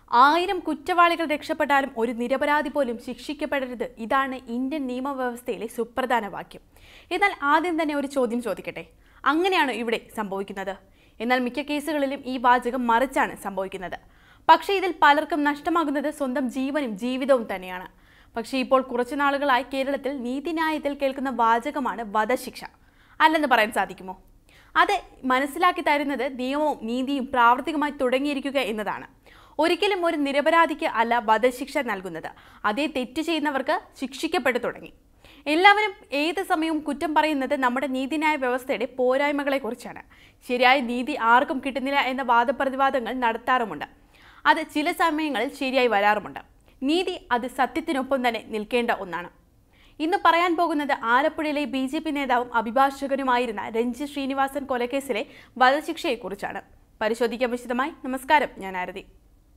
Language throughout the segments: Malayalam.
1000 കുറ്റവാളികൾ രക്ഷപ്പെട്ടാലും ഒരു നിരപരാധി പോലും ശിക്ഷിക്കപ്പെടരുത്. ഇതാണ് ഇന്ത്യൻ നിയമവ്യവസ്ഥയിലെ സുപ്രധാന വാക്യം. എന്നാൽ ആദ്യം തന്നെ ഒരു ചോദ്യം ചോദിക്കട്ടെ, അങ്ങനെയാണോ ഇവിടെ സംഭവിക്കുന്നത്? എന്നാൽ മിക്ക കേസുകളിലും ഈ വാചകം മറിച്ചാണ് സംഭവിക്കുന്നത്. പക്ഷേ ഇതിൽ പലർക്കും നഷ്ടമാകുന്നത് സ്വന്തം ജീവനും ജീവിതവും തന്നെയാണ്. പക്ഷേ ഇപ്പോൾ കുറച്ചു നാളുകളായി കേരളത്തിൽ നീതിന്യായത്തിൽ കേൾക്കുന്ന വാചകമാണ് വധശിക്ഷ. അല്ലെന്ന് പറയാൻ സാധിക്കുമോ? അത് മനസ്സിലാക്കി തരുന്നത് നിയമവും നീതിയും പ്രാവർത്തികമായി തുടങ്ങിയിരിക്കുക എന്നതാണ്. ഒരിക്കലും ഒരു നിരപരാധിക്ക് അല്ല വധശിക്ഷ നൽകുന്നത്, അതേ തെറ്റ് ചെയ്യുന്നവർക്ക് ശിക്ഷിക്കപ്പെട്ടു തുടങ്ങി. എല്ലാവരും ഏത് സമയവും കുറ്റം പറയുന്നത് നമ്മുടെ നീതിന്യായ വ്യവസ്ഥയുടെ പോരായ്മകളെക്കുറിച്ചാണ്. ശരിയായ നീതി ആർക്കും കിട്ടുന്നില്ല എന്ന വാദപ്രതിവാദങ്ങൾ നടത്താറുമുണ്ട്. അത് ചില സമയങ്ങളിൽ ശരിയായി വരാറുമുണ്ട്. നീതി അത് സത്യത്തിനൊപ്പം തന്നെ നിൽക്കേണ്ട ഒന്നാണ്. ഇന്ന് പറയാൻ പോകുന്നത് ആലപ്പുഴയിലെ BJP നേതാവും അഭിഭാഷകനുമായിരുന്ന രഞ്ജിത്ത് ശ്രീനിവാസൻ കൊലക്കേസിലെ വധശിക്ഷയെക്കുറിച്ചാണ്. പരിശോധിക്കാൻ വിശദമായി. നമസ്കാരം, ഞാൻ ആരതി.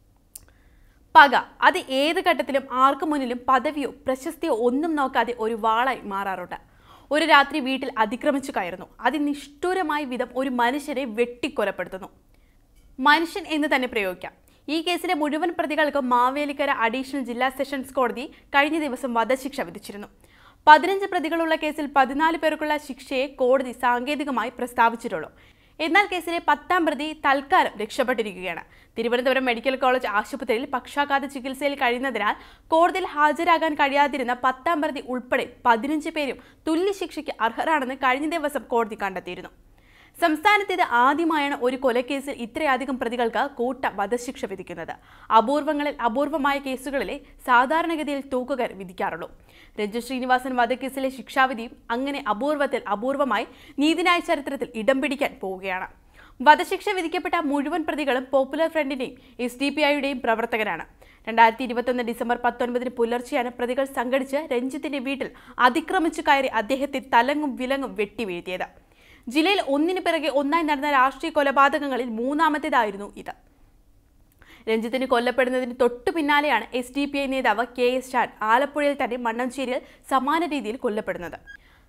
പക അത് ഏത് ഘട്ടത്തിലും ആർക്കു മുന്നിലും പദവിയോ പ്രശസ്തിയോ ഒന്നും നോക്കാതെ ഒരു വാളായി മാറാറുണ്ട്. ഒരു രാത്രി വീട്ടിൽ അതിക്രമിച്ചു കയറുന്നു. അതിനിഷ്ഠൂരമായ വിധം ഒരു മനുഷ്യനെ വെട്ടിക്കൊലപ്പെടുത്തുന്നു. മനുഷ്യൻ എന്ന് തന്നെ പ്രയോഗിക്കാം. ഈ കേസിലെ മുഴുവൻ പ്രതികൾക്കും മാവേലിക്കര അഡീഷണൽ ജില്ലാ സെഷൻസ് കോടതി കഴിഞ്ഞ ദിവസം വധശിക്ഷ വിധിച്ചിരുന്നു. 15 പ്രതികളുള്ള കേസിൽ 14 പേർക്കുള്ള ശിക്ഷയെ കോടതി സാങ്കേതികമായി പ്രസ്താവിച്ചിട്ടുള്ളൂ. എന്നാൽ കേസിലെ 10ാം പ്രതി തൽക്കാലം രക്ഷപ്പെട്ടിരിക്കുകയാണ്. തിരുവനന്തപുരം മെഡിക്കൽ കോളേജ് ആശുപത്രിയിൽ പക്ഷാഘാത ചികിത്സയിൽ കഴിയുന്നതിനാൽ കോടതിയിൽ ഹാജരാകാൻ കഴിയാതിരുന്ന 10ാം പ്രതി ഉൾപ്പെടെ 15 പേരും തുല്യ ശിക്ഷയ്ക്ക് അർഹരാണെന്ന് കഴിഞ്ഞ ദിവസം കോടതി കണ്ടെത്തിയിരുന്നു. സംസ്ഥാനത്ത് ഇത് ആദ്യമായാണ് ഒരു കൊലക്കേസിൽ ഇത്രയധികം പ്രതികൾക്ക് കൂട്ട വധശിക്ഷ വിധിക്കുന്നത്. അപൂർവങ്ങളിൽ അപൂർവമായ കേസുകളിലെ സാധാരണഗതിയിൽ തൂക്കുകയർ വിധിക്കാറുള്ളൂ. രഞ്ജിത്ത് ശ്രീനിവാസൻ വധക്കേസിലെ ശിക്ഷാവിധിയും അങ്ങനെ അപൂർവത്തിൽ അപൂർവമായി നീതിന്യായ ചരിത്രത്തിൽ ഇടം പിടിക്കാൻ പോവുകയാണ്. വധശിക്ഷ വിധിക്കപ്പെട്ട മുഴുവൻ പ്രതികളും പോപ്പുലർ ഫ്രണ്ടിന്റെയും SDPIയുടെയും പ്രവർത്തകരാണ്. 2021 ഡിസംബർ 19 പുലർച്ചെയാണ് പ്രതികൾ സംഘടിച്ച് രഞ്ജിത്തിന്റെ വീട്ടിൽ അതിക്രമിച്ചു കയറി അദ്ദേഹത്തെ തലങ്ങും വിലങ്ങും വെട്ടിവീഴ്ത്തിയത്. ജില്ലയിൽ ഒന്നിനു പിറകെ ഒന്നായി നടന്ന രാഷ്ട്രീയ കൊലപാതകങ്ങളിൽ 3ാമത്തേതായിരുന്നു ഇത്. രഞ്ജിത്തിന് കൊല്ലപ്പെടുന്നതിന് തൊട്ടു പിന്നാലെയാണ് SDPI നേതാവ് KS ഷാൻ ആലപ്പുഴയിൽ തന്നെ മണ്ണഞ്ചേരിയിൽ സമാന രീതിയിൽ കൊല്ലപ്പെടുന്നത്.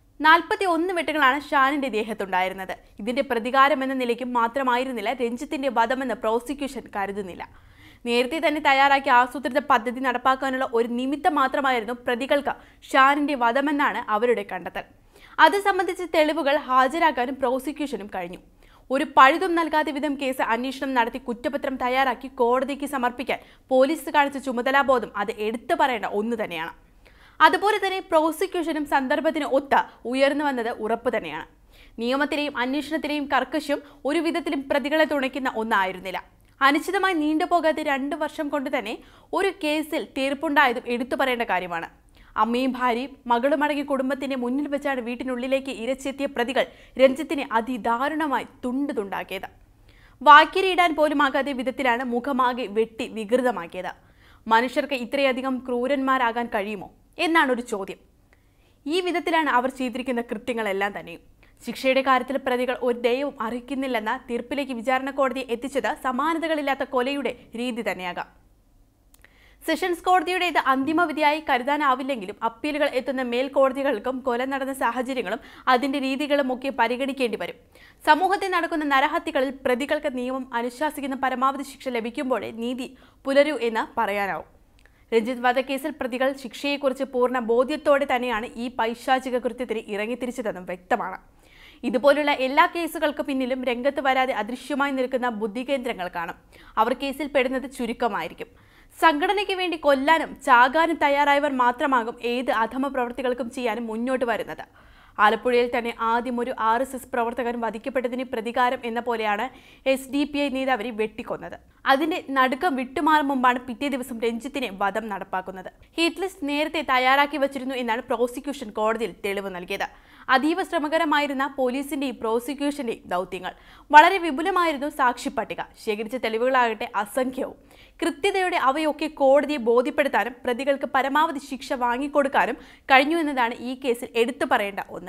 41 വെട്ടുകളാണ് ഷാനിന്റെ ദേഹത്തുണ്ടായിരുന്നത്. ഇതിന്റെ പ്രതികാരമെന്ന നിലയ്ക്കും മാത്രമായിരുന്നില്ല രഞ്ജിത്തിന്റെ വധമെന്ന് പ്രോസിക്യൂഷൻ കരുതുന്നില്ല. നേരത്തെ തന്നെ തയ്യാറാക്കിയ ആസൂത്രിത പദ്ധതി നടപ്പാക്കാനുള്ള ഒരു നിമിത്തം മാത്രമായിരുന്നു പ്രതികൾക്ക് ഷാനിന്റെ വധമെന്നാണ് അവരുടെ കണ്ടെത്തൽ. അത് സംബന്ധിച്ച തെളിവുകൾ ഹാജരാക്കാനും പ്രോസിക്യൂഷനും കഴിഞ്ഞു. ഒരു പഴുതും നൽകാതെ വിധം കേസ് അന്വേഷണം നടത്തി കുറ്റപത്രം തയ്യാറാക്കി കോടതിക്ക് സമർപ്പിക്കാൻ പോലീസ് കാണിച്ച ചുമതലാബോധം അത് എടുത്തു പറയേണ്ട ഒന്ന് തന്നെയാണ്. അതുപോലെ തന്നെ പ്രോസിക്യൂഷനും സന്ദർഭത്തിന് ഒത്ത് ഉയർന്നു വന്നത് ഉറപ്പ് തന്നെയാണ്. നിയമത്തിലെയും അന്വേഷണത്തിലെയും കർക്കശം ഒരു വിധത്തിലും പ്രതികളെ തുണയ്ക്കുന്ന ഒന്നായിരുന്നില്ല. അനിശ്ചിതമായി നീണ്ടുപോകാതെ 2 വർഷം കൊണ്ട് തന്നെ ഒരു കേസിൽ തീർപ്പുണ്ടായതും എടുത്തു പറയേണ്ട കാര്യമാണ്. അമ്മയും ഭാര്യയും മകളുമടങ്ങിയ കുടുംബത്തിന്റെ മുന്നിൽ വെച്ചാണ് വീട്ടിനുള്ളിലേക്ക് ഇരച്ചെത്തിയ പ്രതികൾ രഞ്ജിത്തിനെ അതിദാരുണമായി തുണ്ടാക്കിയത്. വാക്കിരിയിടാൻ പോലുമാകാതെ വിധത്തിലാണ് മുഖമാകെ വെട്ടി വികൃതമാക്കിയത്. മനുഷ്യർക്ക് ഇത്രയധികം ക്രൂരന്മാരാകാൻ കഴിയുമോ എന്നാണ് ഒരു ചോദ്യം. ഈ വിധത്തിലാണ് അവർ ചെയ്തിരിക്കുന്ന കൃത്യങ്ങളെല്ലാം തന്നെയും. ശിക്ഷയുടെ കാര്യത്തിൽ പ്രതികൾ ഒരു ദയവും അർഹിക്കുന്നില്ലെന്ന തീർപ്പിലേക്ക് വിചാരണ കോടതിയെ എത്തിച്ചത് സമാനതകളില്ലാത്ത കൊലയുടെ രീതി തന്നെയാകാം. സെഷൻസ് കോടതിയുടേത് അന്തിമവിധിയായി കരുതാനാവില്ലെങ്കിലും അപ്പീലുകൾ എത്തുന്ന മേൽക്കോടതികൾക്കും കൊല നടന്ന സാഹചര്യങ്ങളും അതിന്റെ രീതികളും ഒക്കെ പരിഗണിക്കേണ്ടി വരും. സമൂഹത്തിൽ നടക്കുന്ന നരഹത്യകളിൽ പ്രതികൾക്ക് നിയമം അനുശാസിക്കുന്ന പരമാവധി ശിക്ഷ ലഭിക്കുമ്പോഴേ നീതി പുലരൂ എന്ന് പറയാനാവും. രഞ്ജിത്ത് വധക്കേസിൽ പ്രതികൾ ശിക്ഷയെക്കുറിച്ച് പൂർണ്ണ ബോധ്യത്തോടെ തന്നെയാണ് ഈ പൈശാചിക കൃത്യത്തിന് ഇറങ്ങിത്തിരിച്ചതെന്നും വ്യക്തമാണ്. ഇതുപോലുള്ള എല്ലാ കേസുകൾക്ക് പിന്നിലും രംഗത്ത് വരാതെ അദൃശ്യമായി നിൽക്കുന്ന ബുദ്ധികേന്ദ്രങ്ങൾ കാണും. അവർ കേസിൽ പെടുന്നത് ചുരുക്കമായിരിക്കും. സംഘടനയ്ക്ക് വേണ്ടി കൊല്ലാനും ചാകാനും തയ്യാറായവർ മാത്രമാകും ഏത് അധമ പ്രവൃത്തികൾക്കും ചെയ്യാനും മുന്നോട്ട് വരുന്നത്. ആലപ്പുഴയിൽ തന്നെ ആദ്യം ഒരു RSS പ്രവർത്തകൻ വധിക്കപ്പെട്ടതിന് പ്രതികാരം എന്ന പോലെയാണ് SDPI നേതാവിനെ വെട്ടിക്കൊന്നത്. അതിന്റെ നടുക്കം വിട്ടുമാറും മുമ്പാണ് പിറ്റേ ദിവസം രഞ്ജിത്തിനെ വധം നടപ്പാക്കുന്നത്. ഹിറ്റ് ലിസ്റ്റ് നേരത്തെ തയ്യാറാക്കി വച്ചിരുന്നു എന്നാണ് പ്രോസിക്യൂഷൻ കോടതിയിൽ തെളിവ് നൽകിയത്. അതീവ ശ്രമകരമായിരുന്ന പോലീസിന്റെയും പ്രോസിക്യൂഷന്റെയും ദൗത്യങ്ങൾ. വളരെ വിപുലമായിരുന്നു സാക്ഷി പട്ടിക. ശേഖരിച്ച തെളിവുകളാകട്ടെ അസംഖ്യവും. കൃത്യതയോടെ അവയൊക്കെ കോടതിയെ ബോധ്യപ്പെടുത്താനും പ്രതികൾക്ക് പരമാവധി ശിക്ഷ വാങ്ങിക്കൊടുക്കാനും കഴിഞ്ഞു എന്നതാണ് ഈ കേസിൽ എടുത്തു പറയേണ്ട ഒന്ന്.